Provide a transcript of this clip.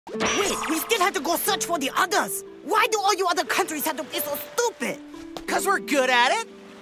Wait, we still have to go search for the others. Why do all you other countries have to be so stupid? 'Cause we're good at it.